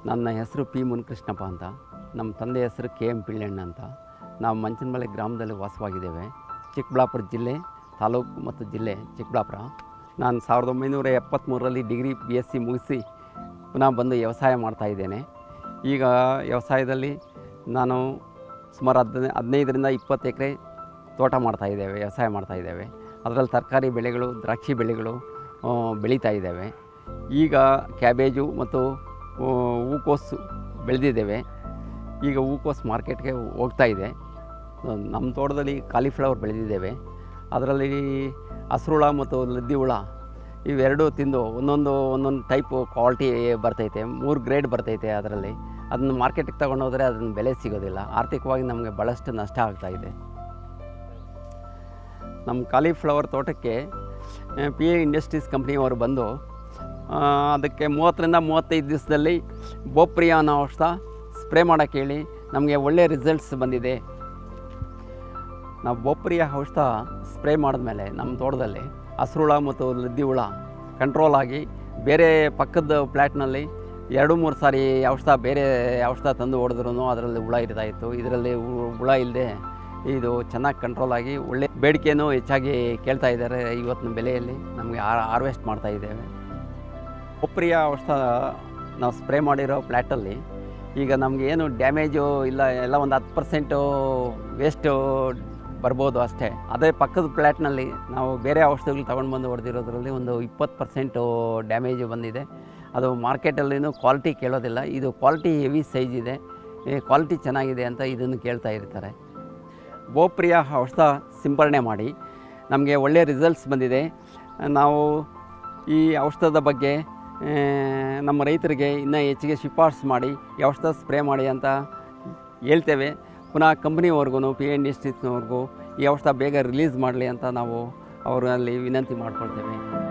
ನನ್ನ ಹೆಸರು ಪಿ ಮುನಿಕೃಷ್ಣಪ್ಪ ಅಂತ. ನಮ್ಮ ತಂದೆ ಹೆಸರು ಕೆ ಎಂ ಪಿಳ್ಳಣ್ಣ ಅಂತ. ನಾವು ಮಂಚನಮಲೆ ಗ್ರಾಮದಲ್ಲಿ ವಾಸವಾಗಿದ್ದೇವೆ. ಚಿಕ್ಕಬಳ್ಳಾಪುರ ಜಿಲ್ಲೆ, ತಾಲೂಕು ಮತ್ತು ಜಿಲ್ಲೆ ಚಿಕ್ಕಬಳ್ಳಾಪುರ. ನಾನು 1973ರಲ್ಲಿ ಡಿಗ್ರಿ BSc ಮುಗಿಸಿ ಪುನಃ ಬಂದು ವ್ಯವಸಾಯ ಮಾಡ್ತಾಯಿದ್ದೇನೆ. ಈಗ ವ್ಯವಸಾಯದಲ್ಲಿ ನಾನು ಸುಮಾರು 15ರಿಂದ 20 ಎಕರೆ ತೋಟ ಮಾಡ್ತಾಯಿದ್ದೇವೆ, ವ್ಯವಸಾಯ ಮಾಡ್ತಾಯಿದ್ದೇವೆ. ಅದರಲ್ಲಿ ತರಕಾರಿ ಬೆಳೆಗಳು, ದ್ರಾಕ್ಷಿ ಬೆಳೆಗಳು ಬೆಳೀತಾ ಇದ್ದೇವೆ. ಈಗ ಕ್ಯಾಬೇಜು ಮತ್ತು ಹೂಕೋಸು ಬೆಳೆದಿದ್ದೇವೆ. ಈಗ ಹೂಕೋಸು ಮಾರ್ಕೆಟ್ಗೆ ಹೋಗ್ತಾ ಇದೆ. ನಮ್ಮ ತೋಟದಲ್ಲಿ ಕಾಲಿಫ್ಲವರ್ ಬೆಳೆದಿದ್ದೇವೆ. ಅದರಲ್ಲಿ ಹಸ್ರುಳ ಮತ್ತು ಲದ್ದಿ ಹುಳ ಇವೆರಡೂ ತಿಂದು ಒಂದೊಂದು ಟೈಪು ಕ್ವಾಲಿಟಿ ಬರ್ತೈತೆ, 3 ಗ್ರೇಡ್ ಬರ್ತೈತೆ. ಅದರಲ್ಲಿ ಅದನ್ನು ಮಾರ್ಕೆಟಿಗೆ ತಗೊಂಡೋದ್ರೆ ಅದನ್ನು ಬೆಲೆ ಸಿಗೋದಿಲ್ಲ. ಆರ್ಥಿಕವಾಗಿ ನಮಗೆ ಭಾಳಷ್ಟು ನಷ್ಟ ಆಗ್ತಾಯಿದೆ. ನಮ್ಮ ಕಾಲಿಫ್ಲವರ್ ತೋಟಕ್ಕೆ PA ಇಂಡಸ್ಟ್ರೀಸ್ ಕಂಪ್ನಿಯವರು ಬಂದು ಅದಕ್ಕೆ 30ರಿಂದ 35 ದಿವಸದಲ್ಲಿ ಬೋಪ್ರಿಯಾ ಅನ್ನೋ ಔಷಧ ಸ್ಪ್ರೇ ಮಾಡೋಕ್ಕೆ ಹೇಳಿ ನಮಗೆ ಒಳ್ಳೆಯ ರಿಸಲ್ಟ್ಸ್ ಬಂದಿದೆ. ನಾವು ಬೋಪ್ರಿಯಾ ಔಷಧ ಸ್ಪ್ರೇ ಮಾಡಿದ್ಮೇಲೆ ನಮ್ಮ ತೋಟದಲ್ಲಿ ಹಸ್ರುಳ ಮತ್ತು ಲದ್ದಿ ಹುಳ ಕಂಟ್ರೋಲ್ ಆಗಿ, ಬೇರೆ ಪಕ್ಕದ ಫ್ಲ್ಯಾಟ್ನಲ್ಲಿ 2-3 ಸಾರಿ ಬೇರೆ ಔಷಧ ತಂದು ಹೊಡೆದ್ರೂ ಅದರಲ್ಲಿ ಹುಳ ಇರ್ತಾಯಿತ್ತು. ಇದರಲ್ಲಿ ಹುಳ ಇಲ್ಲದೆ ಇದು ಚೆನ್ನಾಗಿ ಕಂಟ್ರೋಲ್ ಆಗಿ ಒಳ್ಳೆ ಬೇಡಿಕೆಯೂ ಹೆಚ್ಚಾಗಿ ಕೇಳ್ತಾ ಇದ್ದಾರೆ. ಇವತ್ತಿನ ಬೆಲೆಯಲ್ಲಿ ನಮಗೆ ಹಾರ್ವೆಸ್ಟ್ ಮಾಡ್ತಾಯಿದ್ದೇವೆ. ಬೋಪ್ರಿಯಾ ಔಷಧ ನಾವು ಸ್ಪ್ರೇ ಮಾಡಿರೋ ಫ್ಲ್ಯಾಟಲ್ಲಿ ಈಗ ನಮಗೇನು ಡ್ಯಾಮೇಜು ಇಲ್ಲ, ಎಲ್ಲ ಒಂದು 10% ವೇಸ್ಟು ಬರ್ಬೋದು ಅಷ್ಟೇ. ಅದೇ ಪಕ್ಕದ ಫ್ಲ್ಯಾಟ್ನಲ್ಲಿ ನಾವು ಬೇರೆ ಔಷಧಿಗಳು ತೊಗೊಂಡು ಬಂದು ಹೊಡೆದಿರೋದ್ರಲ್ಲಿ ಒಂದು 20% ಡ್ಯಾಮೇಜು ಬಂದಿದೆ. ಅದು ಮಾರ್ಕೆಟಲ್ಲಿನೂ ಕ್ವಾಲಿಟಿ ಕೇಳೋದಿಲ್ಲ. ಇದು ಕ್ವಾಲಿಟಿ ಹೆವಿ ಸೈಜ್ ಇದೆ, ಕ್ವಾಲಿಟಿ ಚೆನ್ನಾಗಿದೆ ಅಂತ ಇದನ್ನು ಕೇಳ್ತಾ ಇರ್ತಾರೆ. ಬೋಪ್ರಿಯಾ ಔಷಧ ಸಿಂಪರಣೆ ಮಾಡಿ ನಮಗೆ ಒಳ್ಳೆಯ ರಿಸಲ್ಟ್ಸ್ ಬಂದಿದೆ. ನಾವು ಈ ಔಷಧದ ಬಗ್ಗೆ ನಮ್ಮ ರೈತರಿಗೆ ಇನ್ನೂ ಹೆಚ್ಚಿಗೆ ಶಿಫಾರಸು ಮಾಡಿ ಈ ಔಷಧ ಸ್ಪ್ರೇ ಮಾಡಿ ಅಂತ ಹೇಳ್ತೇವೆ. ಪುನಃ ಕಂಪ್ನಿಯವ್ರಿಗೂ, PA ಇಂಡಸ್ಟ್ರೀಸ್ನವ್ರಿಗೂ ಈ ಔಷಧ ಬೇಗ ರಿಲೀಸ್ ಮಾಡಲಿ ಅಂತ ನಾವು ಅವರಲ್ಲಿ ವಿನಂತಿ ಮಾಡ್ಕೊಳ್ತೇವೆ.